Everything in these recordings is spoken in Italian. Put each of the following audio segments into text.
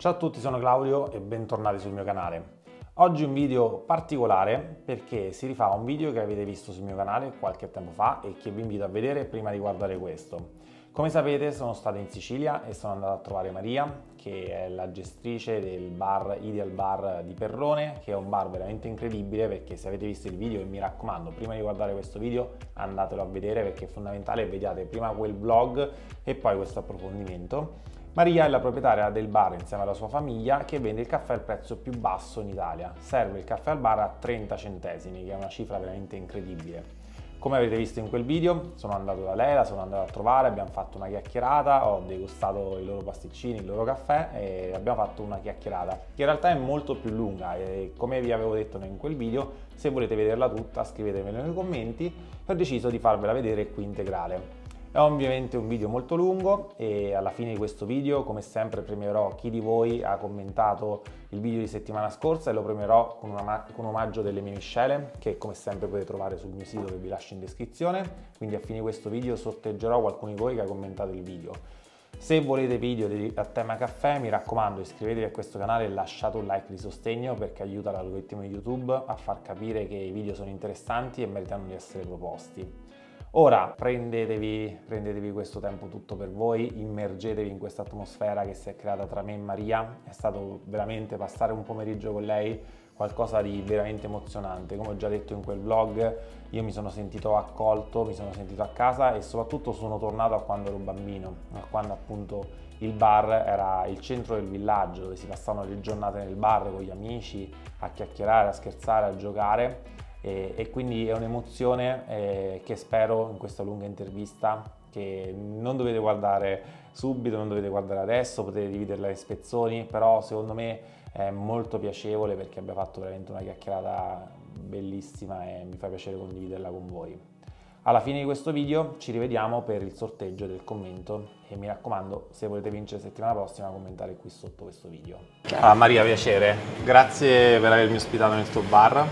Ciao a tutti, sono Claudio e bentornati sul mio canale. Oggi un video particolare perché si rifà a un video che avete visto sul mio canale qualche tempo fa e che vi invito a vedere prima di guardare questo. Come sapete sono stato in Sicilia e sono andato a trovare Maria, che è la gestrice del bar Ideal Bar di Perrone, che è un bar veramente incredibile perché se avete visto il video, e mi raccomando, prima di guardare questo video andatelo a vedere perché è fondamentale, vediate prima quel vlog e poi questo approfondimento. Maria è la proprietaria del bar insieme alla sua famiglia che vende il caffè al prezzo più basso in Italia. Serve il caffè al bar a 30 centesimi, che è una cifra veramente incredibile. Come avete visto in quel video, sono andato da lei, la sono andato a trovare, abbiamo fatto una chiacchierata, ho degustato i loro pasticcini, il loro caffè e abbiamo fatto una chiacchierata che in realtà è molto più lunga e come vi avevo detto in quel video, se volete vederla tutta scrivetemelo nei commenti, ho deciso di farvela vedere qui integrale. È ovviamente un video molto lungo e alla fine di questo video, come sempre, premierò chi di voi ha commentato il video di settimana scorsa e lo premierò con un omaggio delle mie miscele che come sempre potete trovare sul mio sito che vi lascio in descrizione. Quindi a fine di questo video sorteggerò qualcuno di voi che ha commentato il video. Se volete video a tema caffè, mi raccomando iscrivetevi a questo canale e lasciate un like di sostegno perché aiuta l'algoritmo di YouTube a far capire che i video sono interessanti e meritano di essere proposti. Ora prendetevi questo tempo tutto per voi, immergetevi in questa atmosfera che si è creata tra me e Maria. È stato veramente passare un pomeriggio con lei qualcosa di veramente emozionante. Come ho già detto in quel vlog, io mi sono sentito accolto, mi sono sentito a casa e soprattutto sono tornato a quando ero bambino, a quando appunto il bar era il centro del villaggio, dove si passavano le giornate nel bar con gli amici, a chiacchierare, a scherzare, a giocare. E quindi è un'emozione che spero in questa lunga intervista, che non dovete guardare subito, non dovete guardare adesso, potete dividerla in spezzoni, però secondo me è molto piacevole perché abbiamo fatto veramente una chiacchierata bellissima e mi fa piacere condividerla con voi. Alla fine di questo video ci rivediamo per il sorteggio del commento e mi raccomando, se volete vincere settimana prossima, commentare qui sotto questo video. Maria, piacere, grazie per avermi ospitato nel tuo bar.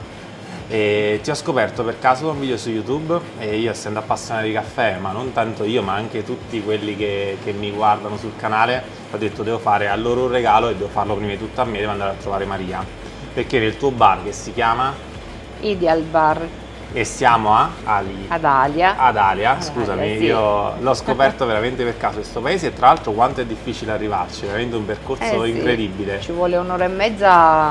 E ti ho scoperto per caso da un video su YouTube e io, essendo appassionato di caffè, ma non tanto io ma anche tutti quelli che mi guardano sul canale, ho detto devo fare a loro un regalo e devo farlo prima di tutto a me, devo andare a trovare Maria, perché nel tuo bar, che si chiama Ideal Bar, e siamo ad Alia, scusami, sì. Io l'ho scoperto veramente per caso questo paese e tra l'altro quanto è difficile arrivarci, veramente un percorso incredibile. Ci vuole un'ora e mezza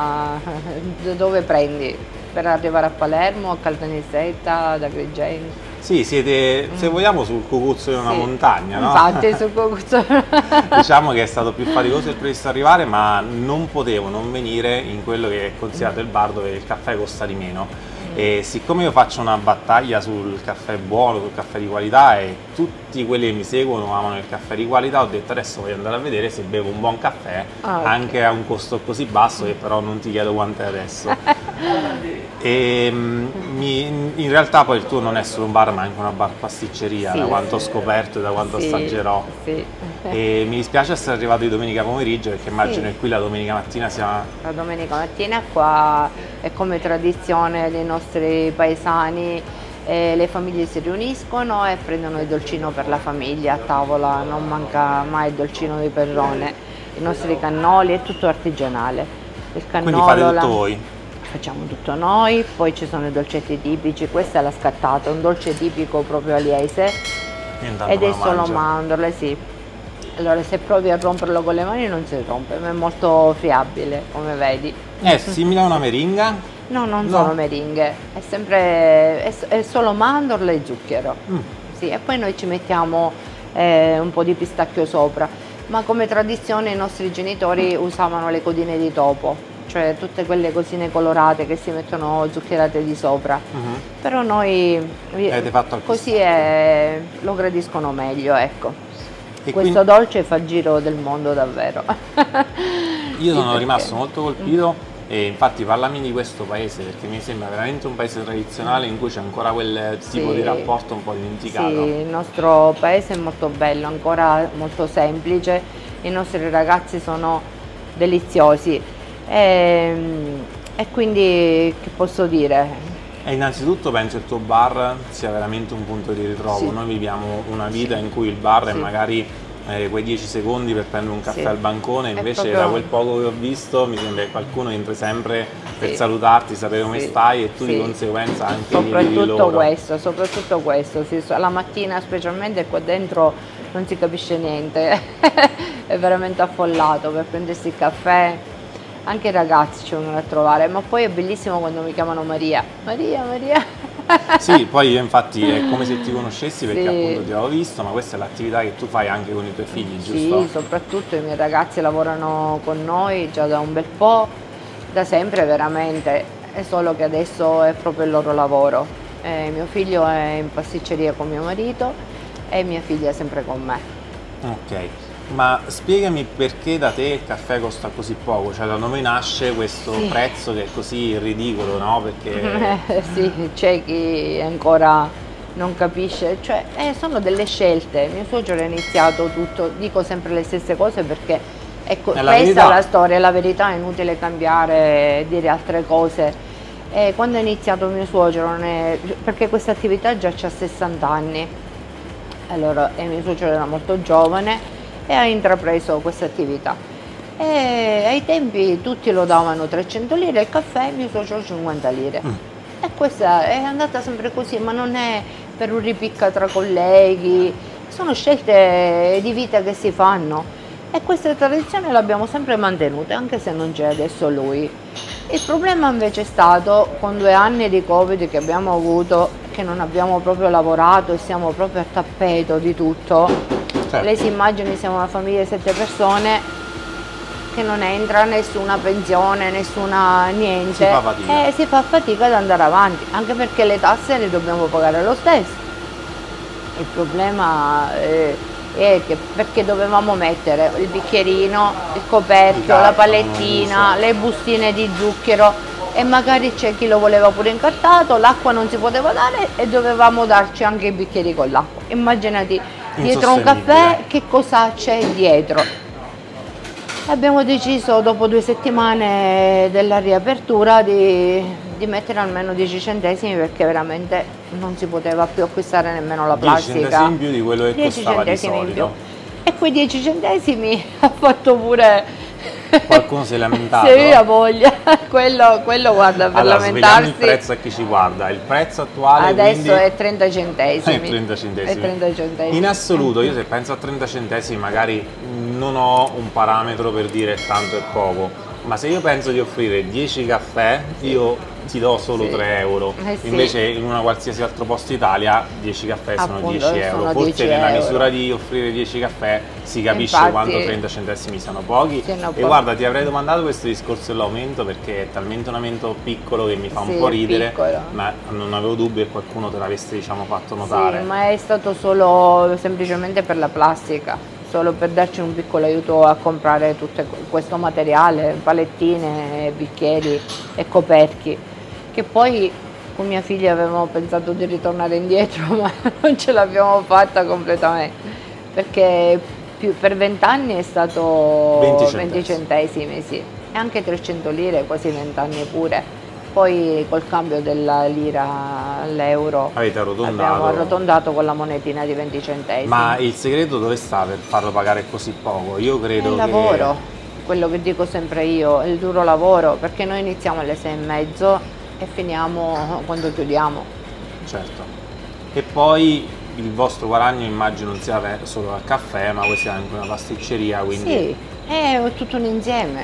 da dove prendi per arrivare a Palermo, a Caltanissetta, ad Agrigento. Sì, siete, se vogliamo, sul cucuzzolo di una montagna, no? Infatti, sul cucuzzolo. Diciamo che è stato più faticoso del previsto arrivare, ma non potevo non venire in quello che è considerato il bar dove il caffè costa di meno. E siccome io faccio una battaglia sul caffè buono, sul caffè di qualità e tutti quelli che mi seguono amano il caffè di qualità, ho detto adesso voglio andare a vedere se bevo un buon caffè anche a un costo così basso, che però non ti chiedo quanto è adesso. E in realtà poi il tuo non è solo un bar ma anche una bar pasticceria, da quanto ho scoperto e da quanto assaggerò. E mi dispiace essere arrivato di domenica pomeriggio perché immagino che qui la domenica mattina sia... La domenica mattina qua è come tradizione dei nostri paesani, le famiglie si riuniscono e prendono il dolcino per la famiglia a tavola, non manca mai il dolcino di Perrone, i nostri cannoli, è tutto artigianale. Il cannolo, quindi fate tutto voi? Facciamo tutto noi, poi ci sono i dolcetti tipici, questa è la scattata, un dolce tipico proprio aliese ed è solo mandorle, sì. Allora se provi a romperlo con le mani non si rompe, ma è molto friabile, come vedi. È simile a una meringa? No, non sono meringhe, è sempre, è solo mandorle e zucchero. Sì, e poi noi ci mettiamo un po' di pistacchio sopra, ma come tradizione i nostri genitori usavano le codine di topo, cioè tutte quelle cosine colorate che si mettono zuccherate di sopra. Però noi così lo gradiscono meglio, ecco. E questo dolce fa il giro del mondo davvero. Io sono rimasto molto colpito e infatti parlami di questo paese perché mi sembra veramente un paese tradizionale in cui c'è ancora quel tipo di rapporto un po' dimenticato. Sì, il nostro paese è molto bello, ancora molto semplice, i nostri ragazzi sono deliziosi e quindi che posso dire? E innanzitutto penso il tuo bar sia veramente un punto di ritrovo. Noi viviamo una vita in cui il bar è magari quei 10 secondi per prendere un caffè Sì. al bancone, È invece proprio- da quel poco che ho visto mi sembra che qualcuno entra sempre per Sì. salutarti, sapere come Sì. stai e tu di Sì. conseguenza anche gli vivi Soprattutto questo, sì, la mattina specialmente qua dentro non si capisce niente, è veramente affollato per prendersi il caffè, anche i ragazzi ci vengono a trovare, ma poi è bellissimo quando mi chiamano Maria, Maria, Maria. Sì, poi io infatti è come se ti conoscessi perché Sì. appunto ti avevo visto, ma questa è l'attività che tu fai anche con i tuoi figli, giusto? Sì, soprattutto i miei ragazzi lavorano con noi già da un bel po', da sempre veramente, è solo che adesso è proprio il loro lavoro. Mio figlio è in pasticceria con mio marito e mia figlia è sempre con me. Ok, ma spiegami perché da te il caffè costa così poco, cioè da dove nasce questo Sì. prezzo che è così ridicolo, no? Perché Sì, c'è chi ancora non capisce, cioè sono delle scelte. Mio suocero ha iniziato tutto, dico sempre le stesse cose perché ecco, È la questa verità. è la storia, è la verità, è inutile cambiare, dire altre cose. Quando ha iniziato mio suocero, perché questa attività già ha 60 anni, allora mio suocero era molto giovane e ha intrapreso questa attività. E ai tempi tutti lo davano 300 lire il caffè, mio suocero 50 lire. E questa è andata sempre così, ma non è per un ripicca tra colleghi, sono scelte di vita che si fanno. E questa tradizione l'abbiamo sempre mantenuta, anche se non c'è adesso lui. Il problema invece è stato con 2 anni di Covid che abbiamo avuto, che non abbiamo proprio lavorato e siamo proprio a tappeto di tutto. Certo. Lei si immagini, siamo una famiglia di 7 persone che non entra nessuna pensione, nessuna niente. Si fa fatica. E si fa fatica ad andare avanti, anche perché le tasse le dobbiamo pagare lo stesso. Il problema è che perché dovevamo mettere il bicchierino, il coperchio, Di carta, la palettina, le bustine di zucchero e magari c'è chi lo voleva pure incartato, l'acqua non si poteva dare e dovevamo darci anche i bicchieri con l'acqua. Immaginati dietro un caffè che cosa c'è dietro. Abbiamo deciso dopo 2 settimane della riapertura di mettere almeno 10 centesimi perché veramente non si poteva più acquistare nemmeno la 10 plastica. centesimi in più di quello che 10 costava di centesimi in più. solito. E quei 10 centesimi ha fatto pure... Qualcuno si è lamentato? Sì, ha voglia. Quello guarda, per Allora, sveliamo lamentarsi... il prezzo a chi ci guarda. Il prezzo attuale Adesso quindi è 30 centesimi. è 30 centesimi. È 30 centesimi. In assoluto, io se penso a 30 centesimi magari non ho un parametro per dire tanto e poco, ma se io penso di offrire 10 caffè, io ti do solo Sì. 3 euro. Sì. Invece in una qualsiasi altro posto d'Italia 10 caffè sono Appunto, 10 euro. sono Forse 10 nella euro. misura di offrire 10 caffè si capisce Infatti, quanto 30 centesimi siano pochi. siano E pochi. guarda, ti avrei domandato questo discorso dell'aumento perché è talmente un aumento piccolo che mi fa un Sì, po' è ridere, piccolo. ma non avevo dubbio che qualcuno te l'avesse diciamo fatto notare. Sì, ma è stato solo semplicemente per la plastica, solo per darci un piccolo aiuto a comprare tutto questo materiale, palettine, bicchieri e coperchi, che poi con mia figlia avevamo pensato di ritornare indietro, ma non ce l'abbiamo fatta completamente, perché per 20 anni è stato 20 centesimi, sì, e anche 300 lire, quasi 20 anni pure. Poi col cambio della lira all'euro Avete arrotondato. abbiamo arrotondato con la monetina di 20 centesimi. Ma il segreto dove sta per farlo pagare così poco? Io credo Il che... lavoro, quello che dico sempre io, il duro lavoro, perché noi iniziamo alle 6:30 e finiamo quando chiudiamo. Certo. E poi il vostro guadagno immagino non sia solo al caffè, ma questa è anche una pasticceria, quindi... Sì, è tutto un insieme,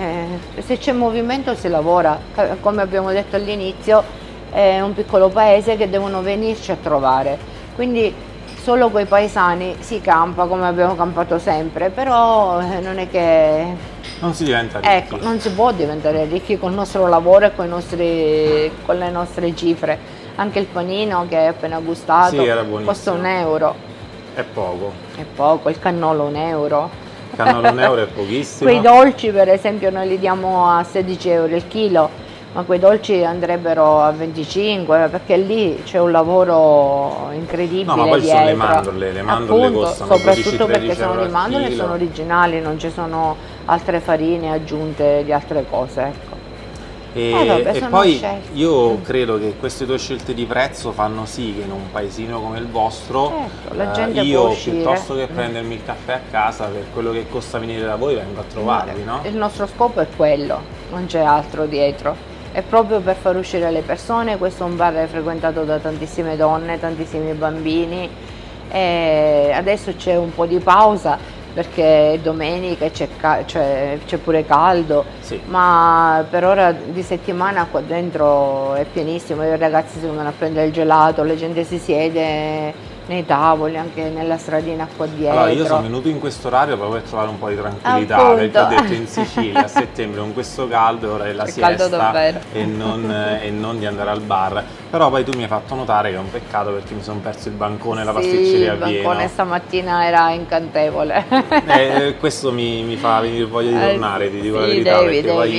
se c'è movimento si lavora, come abbiamo detto all'inizio è un piccolo paese che devono venirci a trovare, quindi solo coi paesani si campa come abbiamo campato sempre, però non è che... Non si diventa ricchi. Ecco, non si può diventare ricchi col nostro lavoro e con le nostre cifre, anche il panino che hai appena gustato Sì, era buonissimo. costa €1, È poco. è poco, il cannolo €1. Il cannolo €1 è pochissimo. Quei dolci per esempio noi li diamo a 16 euro il chilo, ma quei dolci andrebbero a 25 perché lì c'è un lavoro incredibile. No, ma poi ci dietro. sono le mandorle Appunto, costano soprattutto 12-13 perché sono euro di al mandorle e chilo. sono originali, non ci sono altre farine aggiunte di altre cose, ecco. Vabbè, E sono poi scelte. io credo che queste tue scelte di prezzo fanno sì che in un paesino come il vostro, Certo, la gente può io uscire. piuttosto che prendermi il caffè a casa, per quello che costa venire da voi, vengo a trovarvi, no? Il nostro scopo è quello, non c'è altro dietro. È proprio per far uscire le persone. Questo è un bar frequentato da tantissime donne, tantissimi bambini. E adesso c'è un po' di pausa perché è domenica e c'è pure caldo, Sì. ma per ora di settimana qua dentro è pienissimo. I ragazzi si vengono a prendere il gelato, la gente si siede nei tavoli, anche nella stradina qua dietro. Allora, io sono venuto in questo orario proprio per trovare un po' di tranquillità, Appunto. perché ho detto in Sicilia a settembre con questo caldo, ora è la È caldo siesta davvero. e non di andare al bar. Però poi tu mi hai fatto notare che è un peccato perché mi sono perso il bancone e la pasticceria il pieno. bancone stamattina era incantevole. Questo mi fa venire voglia di tornare, ti dico la sì, verità, devi, perché poi devi.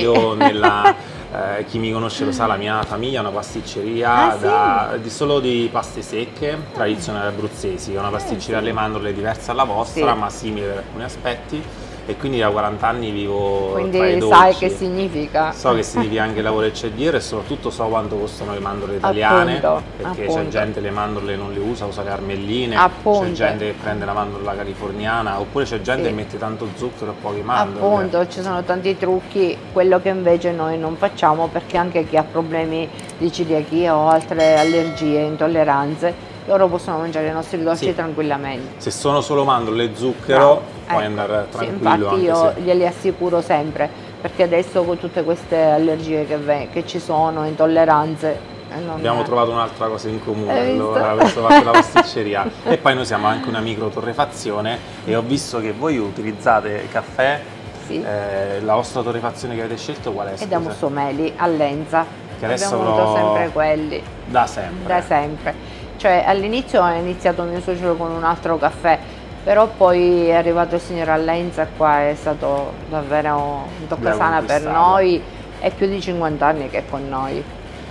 io chi mi conosce lo sa, la mia famiglia ha una pasticceria solo di paste secche, tradizionali abruzzesi, è una pasticceria alle mandorle diversa dalla vostra, Sì. ma simile per alcuni aspetti, e quindi da 40 anni vivo tra i Quindi dolci. sai che significa. So che significa anche il lavoro che c'è dietro, e soprattutto so quanto costano le mandorle italiane, Appunto, perché c'è appunto. gente le mandorle non le usa le armelline, Appunto. c'è gente che prende la mandorla californiana, oppure c'è gente Sì. che mette tanto zucchero e poche mandorle. Appunto, ci sono tanti trucchi, quello che invece noi non facciamo, perché anche chi ha problemi di celiachia o altre allergie, intolleranze, loro possono mangiare i nostri dolci Sì. tranquillamente. Se sono solo mandorle e zucchero, No, puoi ecco, andare sì, tranquillo. infatti Anche io se... glieli assicuro sempre, perché adesso con tutte queste allergie che ci sono, intolleranze, non Abbiamo trovato un'altra cosa in comune, Hai visto? allora, questo fatto la pasticceria. E poi noi siamo anche una micro torrefazione, e ho visto che voi utilizzate caffè. Sì. La vostra torrefazione che avete scelto qual è? E da scusa? Mussomeli a Lenza. Che adesso Abbiamo avuto però- sempre quelli. Da sempre. Da sempre. Cioè all'inizio ha iniziato mio suocero con un altro caffè, però poi è arrivato il signor Allenza, qua è stato davvero un toccasana per conquistato. noi, è più di 50 anni che è con noi.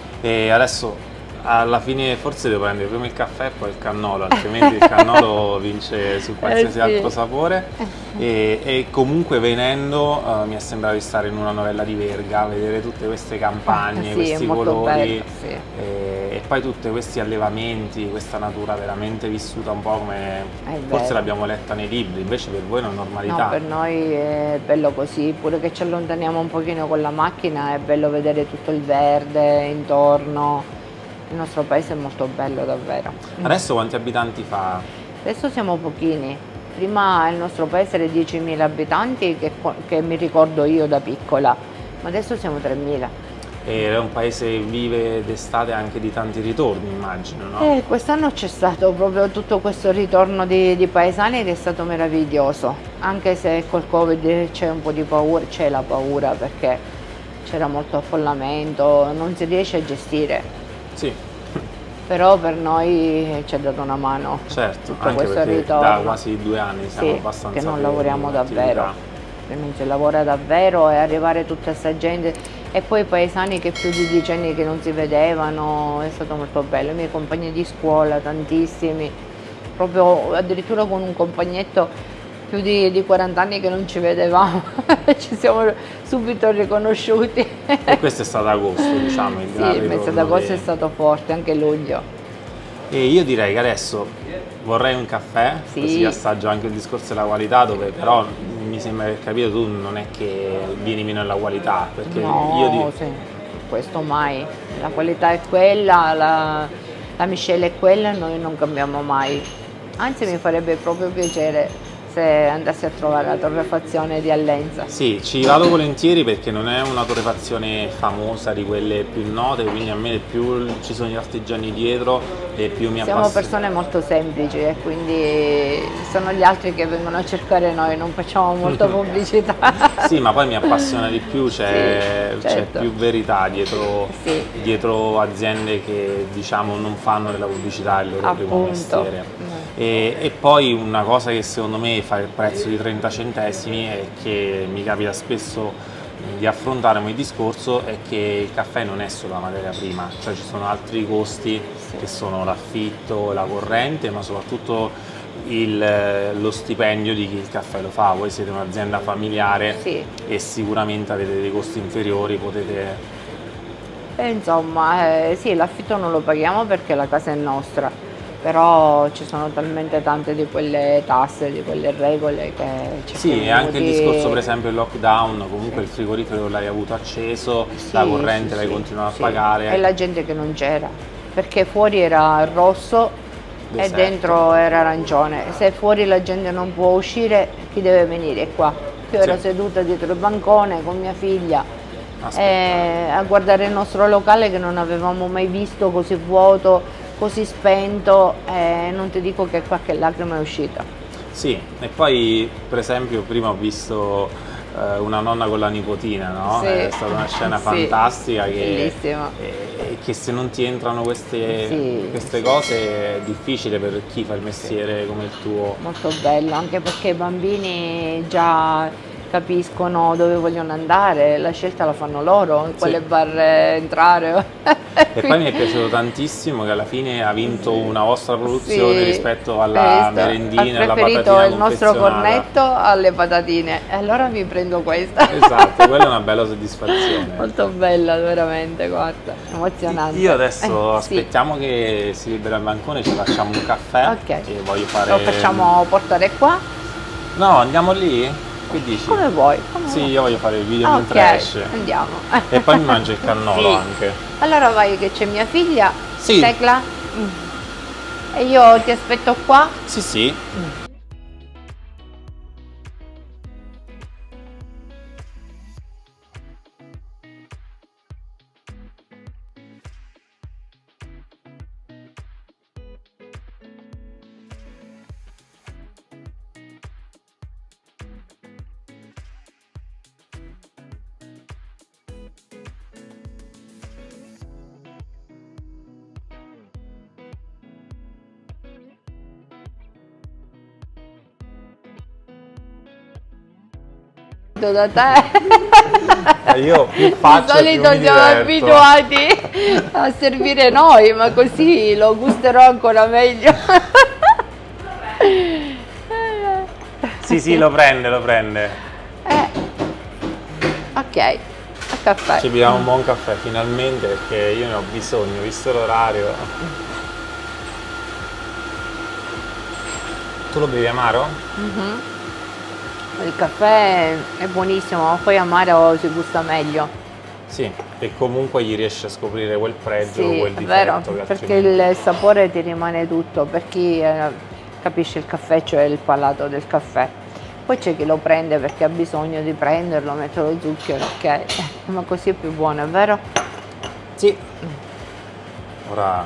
E adesso alla fine forse devo prendere prima il caffè e poi il cannolo, altrimenti il cannolo vince su qualsiasi sì. altro sapore. E comunque venendo mi è sembrato di stare in una novella di Verga, vedere tutte queste campagne, Sì, questi è molto colori, bello, sì. e poi tutti questi allevamenti, questa natura veramente vissuta un po' come forse vero. l'abbiamo letta nei libri, invece per voi è una normalità. No, per noi è bello così, pure che ci allontaniamo un pochino con la macchina, è bello vedere tutto il verde intorno. Il nostro paese è molto bello davvero. Adesso quanti abitanti fa? Adesso siamo pochini, prima il nostro paese era 10.000 abitanti che mi ricordo io da piccola, ma adesso siamo 3.000. E è un paese che vive d'estate anche di tanti ritorni, immagino, no? Quest'anno c'è stato proprio tutto questo ritorno di paesani che è stato meraviglioso, anche se col Covid c'è un po' di paura, c'è la paura perché c'era molto affollamento, non si riesce a gestire. Sì, Però per noi ci ha dato una mano certo, tutto anche questo perché ritorno. da quasi 2 anni siamo Sì, abbastanza che non più lavoriamo in attività. davvero, che non si lavora davvero, e arrivare tutta questa gente e poi paesani che più di 10 anni che non si vedevano, è stato molto bello. I miei compagni di scuola, tantissimi, proprio addirittura con un compagnetto più di 40 anni che non ci vedevamo, ci siamo subito riconosciuti. E questo è stato agosto, diciamo, il Sì, grande il mese ritorno d'agosto di- è stato forte, anche luglio. E io direi che adesso vorrei un caffè, Sì. così assaggio anche il discorso della qualità, dove però mi sembra che capito tu non è che vieni meno alla qualità, perché No, io sì, questo mai. La qualità è quella, la miscela è quella, noi non cambiamo mai. Anzi, mi farebbe proprio piacere se andassi a trovare la torrefazione di Allenza. Sì, ci vado volentieri perché non è una torrefazione famosa di quelle più note, quindi a me più ci sono gli artigiani dietro e più mi Siamo appassiona. persone molto semplici e quindi sono gli altri che vengono a cercare noi, non facciamo molta pubblicità. Sì, ma poi mi appassiona di più, c'è Sì, certo. più verità dietro, Sì. dietro aziende che diciamo non fanno della pubblicità il loro primo Appunto. mestiere. E poi una cosa che secondo me fa il prezzo di 30 centesimi e che mi capita spesso di affrontare come discorso è che il caffè non è solo la materia prima, cioè ci sono altri costi che sono l'affitto, la corrente, ma soprattutto lo stipendio di chi il caffè lo fa. Voi siete un'azienda familiare Sì. e sicuramente avete dei costi inferiori, potete E insomma, sì, l'affitto non lo paghiamo perché la casa è nostra, però ci sono talmente tante di quelle tasse, di quelle regole che ci Sì, e siamo anche il venuti- discorso per esempio il lockdown, comunque il frigorifero l'hai avuto acceso, Sì, la corrente sì, l'hai sì, continuato sì. a pagare. E la gente che non c'era, perché fuori era rosso e Deserto. dentro era arancione. Se fuori la gente non può uscire, chi deve venire qua? Io ero Sì. seduta dietro il bancone con mia figlia Aspetta. a guardare il nostro locale che non avevamo mai visto così vuoto, così spento, e non ti dico che qualche lacrima è uscita. Sì, e poi per esempio prima ho visto una nonna con la nipotina, no? Sì. È stata una scena Sì, fantastica bellissima. che se non ti entrano queste Sì, cose è difficile per chi fa il mestiere come il tuo. Molto bello, anche perché i bambini già capiscono dove vogliono andare, la scelta la fanno loro, in quale bar entrare. E poi mi è piaciuto tantissimo che alla fine ha vinto una vostra produzione Sì, rispetto alla hai visto? merendina e Ha alla preferito patatina il nostro confezionata. cornetto alle patatine, e allora mi prendo questa. Esatto, quella è una bella soddisfazione. Molto bella, veramente, guarda, emozionante. Io adesso Sì. aspettiamo che si libera il bancone, ci facciamo un caffè Ok. e voglio fare... Lo facciamo portare qua? No, andiamo lì? Che dici? Come vuoi. Come Sì, vuoi. io voglio fare il video Ok, mentre esce. andiamo. E poi mi mangio il cannolo Sì. anche. Allora vai che c'è mia figlia, Sì. Tecla, e io ti aspetto qua. Sì, sì. Da te. Io più Di faccio più solito mi siamo diverto. abituati a servire noi, ma così lo gusterò ancora meglio. Sì, sì, lo prende, lo prende. Ok, a caffè. Ci beviamo un buon caffè finalmente perché io ne ho bisogno, visto l'orario. Tu lo bevi amaro? Il caffè è buonissimo, ma poi amaro si gusta meglio. Sì, e comunque gli riesce a scoprire quel pregio, Sì, quel è vero, difetto che perché altrimenti... il sapore ti rimane tutto, per chi capisce il caffè, cioè il palato del caffè. Poi c'è chi lo prende perché ha bisogno di prenderlo, mette lo zucchero, ok, ma così è più buono, è vero? Sì. Ora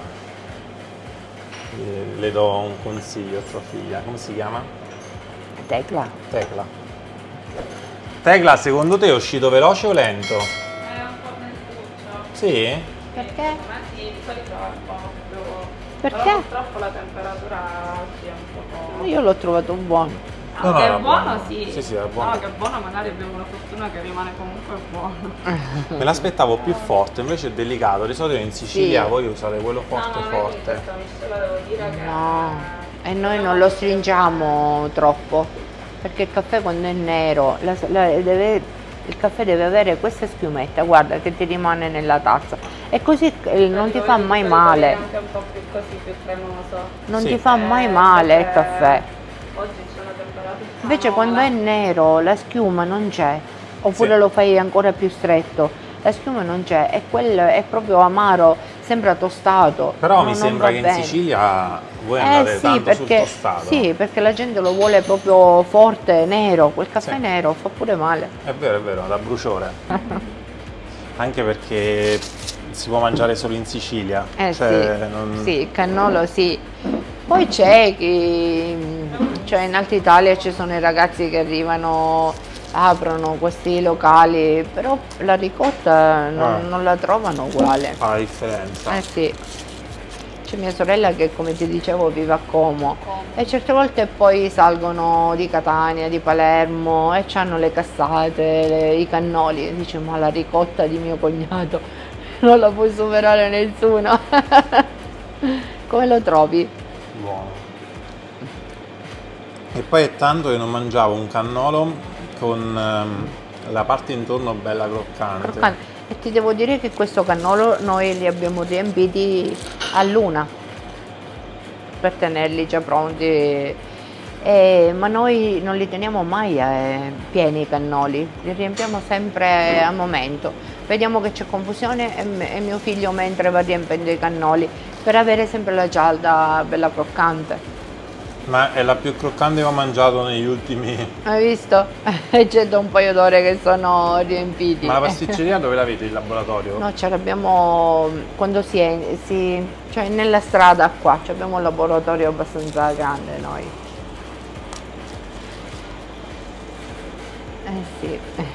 le do un consiglio a tua figlia, come si chiama? Tecla. Tecla. Tecla, secondo te è uscito veloce o lento? È un po' lentuccio. Sì? Perché? Ma sì, di solito è un po' più... Perché? Però purtroppo la temperatura oggi è un po'... Io l'ho trovato buono. No, no, che era è buono, buono. sì. Sì, sì, era buono. No, che è buono, magari abbiamo la fortuna che rimane comunque buono. Me l'aspettavo più forte, invece è delicato. Di solito in Sicilia Sì. voi usate quello forte no, forte. Questa miscela devo dire che... No, e noi non lo stringiamo troppo, perché il caffè quando è nero, il caffè deve avere questa schiumetta, guarda, che ti rimane nella tazza. E così non ti fa mai male. Anche un po' più così, più cremoso. Non Sì. ti fa mai male il caffè. Oggi c'è una temperatura... Invece quando è nero la schiuma non c'è, oppure Sì. lo fai ancora più stretto, la schiuma non c'è, e quello è proprio amaro, sembra tostato. Però no, mi non sembra va che in bene. Sicilia voi andate Sì, tanto sul perché, tostato. sì, perché la gente lo vuole proprio forte, nero, quel caffè Sì. nero fa pure male. È vero, da bruciore. Anche perché si può mangiare solo in Sicilia. Cioè, Sì, non- sì, il cannolo sì. Poi c'è chi, cioè in Alta Italia ci sono i ragazzi che arrivano, aprono questi locali, però la ricotta non la trovano uguale. fa la differenza. Eh sì. C'è mia sorella che, come ti dicevo, vive a Como e certe volte poi salgono di Catania, di Palermo e hanno le cassate, i cannoli, e dice ma la ricotta di mio cognato non la puoi superare nessuno. Come lo trovi? Buono. E poi è tanto che non mangiavo un cannolo con la parte intorno bella croccante. Croccante. E ti devo dire che questo cannolo noi li abbiamo riempiti all'una per tenerli già pronti. Ma noi non li teniamo mai pieni i cannoli, li riempiamo sempre a momento. Vediamo che c'è confusione e mio figlio mentre va riempendo i cannoli per avere sempre la gialda bella croccante. Ma è la più croccante che ho mangiato negli ultimi... Hai visto? C'è da un paio d'ore che sono riempiti. Ma la pasticceria dove l'avete, il laboratorio? No, ce l'abbiamo quando cioè nella strada qua, abbiamo un laboratorio abbastanza grande noi. Sì.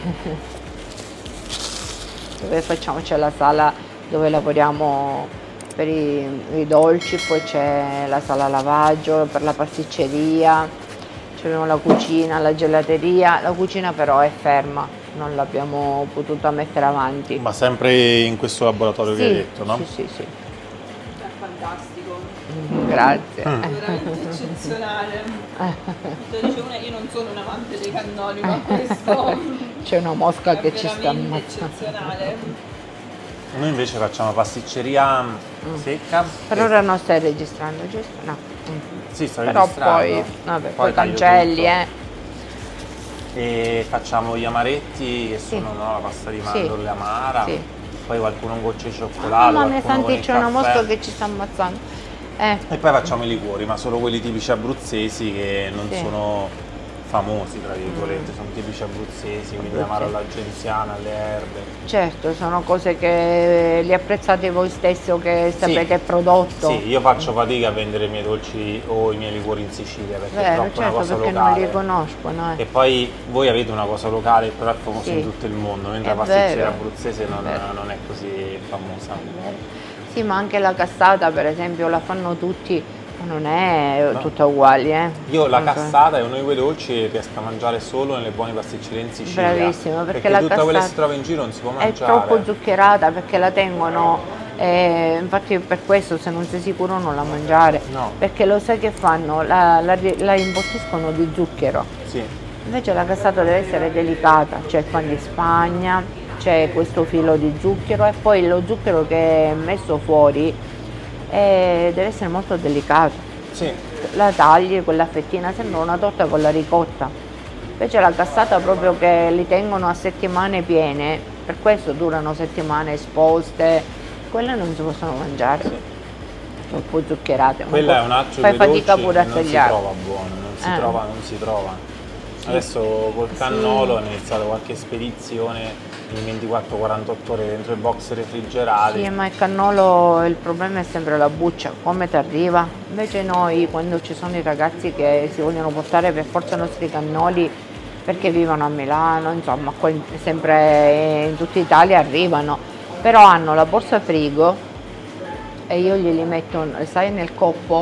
Dove facciamo, c'è la sala dove lavoriamo per i dolci, poi c'è la sala lavaggio per la pasticceria, abbiamo la cucina, la gelateria. La cucina però è ferma, non l'abbiamo potuta mettere avanti. Ma sempre in questo laboratorio Sì, che hai detto, no? Sì. È fantastico. Grazie. È veramente eccezionale. Io non sono un amante dei cannoli, ma questo C'è una mosca è che ci sta veramente ammazzando. eccezionale. Noi invece facciamo pasticceria secca. Per ora non stai registrando, giusto? No. Sì, sto Però registrando. poi, vabbè, poi taglio cancelli, tutto. E facciamo gli amaretti che sono la pasta di mandorle amara. Sì. Poi qualcuno un goccio di cioccolato. Mamma mia, qualcuno con Santi, il c'è una caffè. mosca che ci sta ammazzando. E poi facciamo i liquori, ma solo quelli tipici abruzzesi che non Sì. sono famosi, tra virgolette, sono tipici abruzzesi, quindi l'amaro alla genziana, alle erbe. Certo, sono cose che li apprezzate voi stesso, che sapete il prodotto. Sì, io faccio fatica a vendere i miei dolci o i miei liquori in Sicilia perché è Vero, troppo una certo, cosa perché locale. non li conoscono. E poi voi avete una cosa locale, però è famosa Sì. in tutto il mondo, mentre È la pasticceria vero. abruzzese non Vero. è così famosa. Sì, ma anche la cassata, per esempio, la fanno tutti, ma non è tutta uguale. Io la Non so. cassata è uno di quei dolci che riesco a mangiare solo nelle buone pasticcerie in Sicilia. Bravissimo, perché la tutta quella che si cassata trova in giro non si può è mangiare. troppo zuccherata perché la tengono, infatti per questo se non sei sicuro non la mangiare, No. perché lo sai che fanno? La imbottiscono di zucchero. Sì. Invece la cassata deve essere delicata, c'è il pan di Spagna, c'è questo filo di zucchero e poi lo zucchero che è messo fuori deve essere molto delicato. Sì. La tagli, quella fettina, sembra una torta con la ricotta. Invece la cassata proprio che li tengono a settimane piene, per questo durano settimane esposte, quelle non si possono mangiare. Troppo zuccherate. Quella è un altro fai dei fatica dolci pure a che non si tagliare. trova buono, non si trova. Adesso col cannolo ho iniziato qualche spedizione in 24-48 ore dentro i box refrigerati. Sì, ma il cannolo, il problema è sempre la buccia, come ti arriva. Invece noi, quando ci sono i ragazzi che si vogliono portare per forza i nostri cannoli, perché vivono a Milano, insomma, sempre in tutta Italia arrivano, però hanno la borsa frigo e io glieli metto, sai, nel coppo,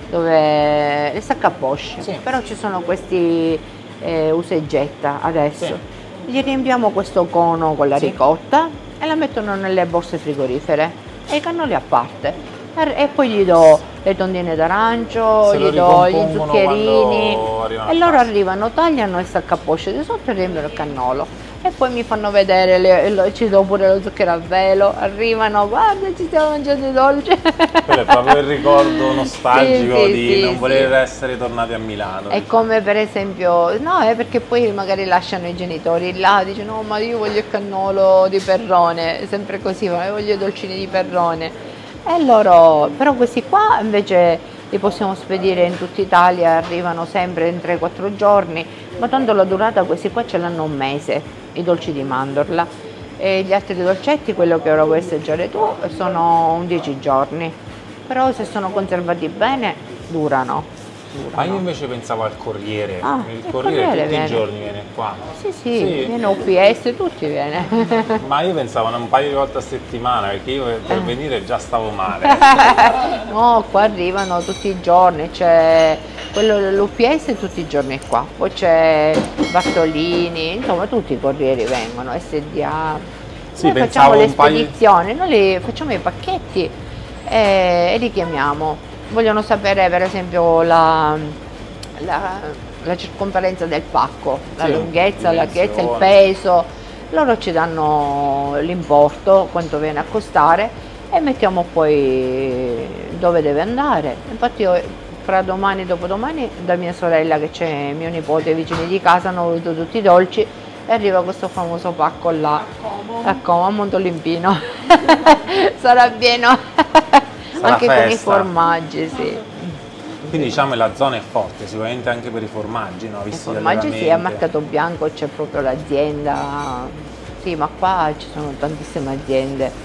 dove le sacca a poche, Sì. però ci sono questi usa e getta adesso. Sì. Gli riempiamo questo cono con la Sì. ricotta e la mettono nelle borse frigorifere e i cannoli a parte. E poi gli do le tondine d'arancio, Se lo gli do gli ricompongono zuccherini quando arrivano a e loro casa. arrivano, tagliano il sacco a poche di sotto e riempiono il cannolo. E poi mi fanno vedere, ci do pure lo zucchero a velo, arrivano, guarda ci stiamo mangiando i dolci. Quello è proprio il ricordo nostalgico Sì, sì, di sì, non voler sì. essere tornati a Milano. È come per esempio, no, è perché poi magari lasciano i genitori là, dicono no ma io voglio il cannolo di Perrone, sempre così, ma io voglio i dolcini di Perrone. E loro, però questi qua invece li possiamo spedire in tutta Italia, arrivano sempre in 3-4 giorni, ma tanto la durata questi qua ce l'hanno un mese, i dolci di mandorla. E gli altri dolcetti, quello che ora vuoi assaggiare tu, sono 11 giorni, però se sono conservati bene durano. Ma io invece pensavo al Corriere. Ah, Il il Corriere Corriere tutti viene. i giorni viene qua. Sì, sì, Sì. viene UPS, tutti viene. Ma io pensavo un paio di volte a settimana perché io per venire già stavo male. No, qua arrivano tutti i giorni, c'è quello dell'UPS tutti i giorni qua, poi c'è Bartolini, insomma tutti i corrieri vengono, SDA. Sì, Noi pensavo facciamo le un paio- spedizioni, noi facciamo i pacchetti e li chiamiamo. Vogliono sapere per esempio la circonferenza del pacco, la Sì, lunghezza, la larghezza, il dimensioni. peso. loro ci danno l'importo, quanto viene a costare, e mettiamo poi dove deve andare. Infatti io, fra domani e dopodomani, da mia sorella, che c'è mio nipote, vicini di casa, hanno voluto tutti i dolci e arriva questo famoso pacco là a Como, a Montolimpino. Sarà pieno anche festa. con i formaggi, sì. Quindi diciamo che la zona è forte, sicuramente anche per i formaggi, no? I formaggi sì, a Mercato Bianco c'è proprio l'azienda, sì, ma qua ci sono tantissime aziende.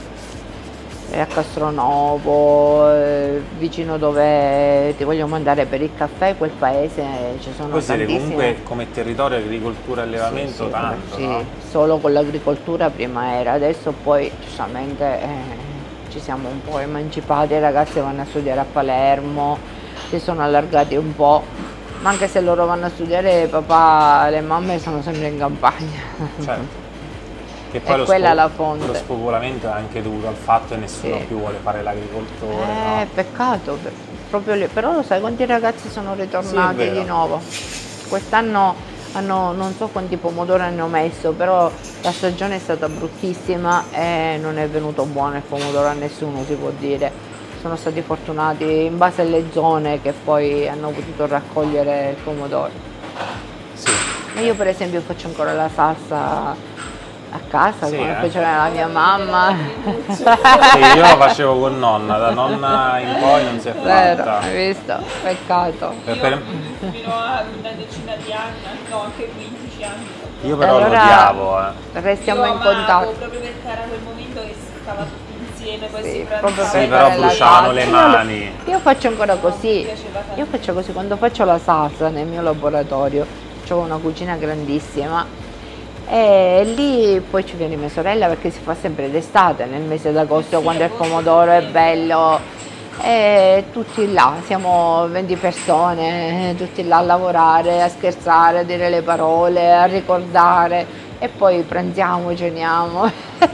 A Castronovo, vicino dove ti voglio mandare per il caffè, quel paese, ci sono Poi siete tantissime. comunque come territorio agricoltura e allevamento Sì, tanto, sì, no? solo con l'agricoltura prima era, adesso poi giustamente ci siamo un po' emancipati, i ragazzi vanno a studiare a Palermo, si sono allargati un po', ma anche se loro vanno a studiare, papà e le mamme sono sempre in campagna. Certo. Che poi quella è la fonte. lo spopolamento è anche dovuto al fatto che nessuno Sì. più vuole fare l'agricoltore, no? Peccato, proprio lì. Però lo sai quanti ragazzi sono ritornati vero. di nuovo? Quest'anno non so quanti pomodori hanno messo, però la stagione è stata bruttissima e non è venuto buono il pomodoro a nessuno, si può dire. Sono stati fortunati in base alle zone che poi hanno potuto raccogliere il pomodoro. Sì. E io per esempio faccio ancora la salsa a casa, Sì, come faceva la mia mamma. Sì, io lo facevo con nonna, da nonna in poi non si è Vero, fatta. hai visto? Peccato. Io fino a una decina di anni, no, anche 15 anni. Io però Allora, lo odiavo, Restiamo Io in amavo, contatto. proprio perché era quel momento che si stava tutti insieme, poi Sì, si proprio pranzava. Sì, per però fare la bruciavano salsa. le mani. Io faccio ancora così. Mi piaceva tanto. Io faccio così quando faccio la salsa nel mio laboratorio. Ho una cucina grandissima. E lì poi ci viene mia sorella perché si fa sempre d'estate, nel mese d'agosto, quando il pomodoro è bello, e tutti là, siamo 20 persone, tutti là a lavorare, a scherzare, a dire le parole, a ricordare, e poi pranziamo, ceniamo.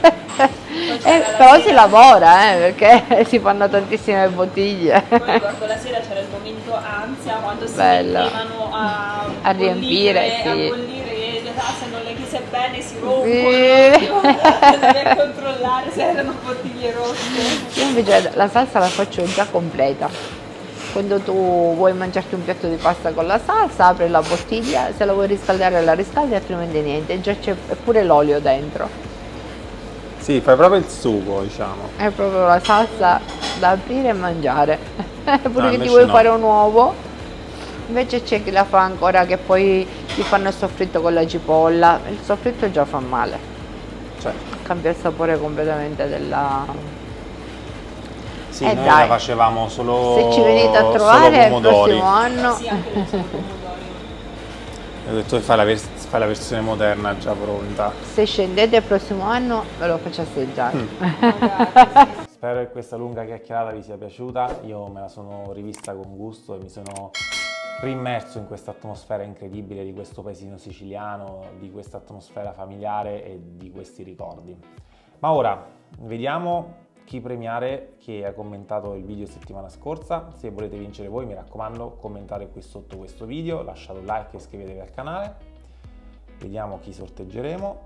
Però si lavora, perché si fanno tantissime bottiglie. Poi ricordo la sera c'era il momento ansia, quando si Bello. mettevano A riempire, sì. a bollire le tasse, non le chiuse bene, si rompono, Sì. per controllare se erano bottiglie rosse. Io invece la salsa la faccio già completa. Quando tu vuoi mangiarti un piatto di pasta con la salsa, apri la bottiglia, se la vuoi riscaldare la riscaldi, altrimenti niente, già c'è pure l'olio dentro. Sì, fai proprio il sugo, diciamo. È proprio la salsa da aprire e mangiare. Pure che ti invece vuoi no. fare un uovo, invece c'è chi la fa ancora che poi ti fanno il soffritto con la cipolla. Il soffritto già fa male, Cioè, cambia il sapore completamente della... sì, noi dai. la facevamo solo Se ci venite a solo trovare il pomodori. prossimo anno, Sì, anche le pomodori. Ho detto che fai la versione moderna già pronta. se scendete il prossimo anno ve lo faccio assaggiare. Magari, sì. Spero che questa lunga chiacchierata vi sia piaciuta, io me la sono rivista con gusto e mi sono rimmerso in questa atmosfera incredibile di questo paesino siciliano, di questa atmosfera familiare e di questi ricordi. Ma ora vediamo chi premiare che ha commentato il video settimana scorsa. Se volete vincere voi, mi raccomando, commentate qui sotto questo video, lasciate un like e iscrivetevi al canale. Vediamo chi sorteggeremo.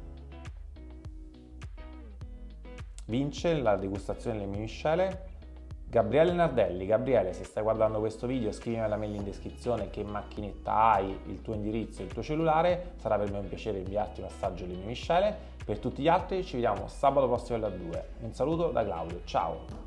Vince la degustazione delle mie miscele Gabriele Nardelli. Gabriele, se stai guardando questo video, scrivimi la mail in descrizione che macchinetta hai, il tuo indirizzo e il tuo cellulare, sarà per me un piacere inviarti un assaggio delle mie miscele. Per tutti gli altri ci vediamo sabato prossimo alle 2. Un saluto da Claudio, ciao!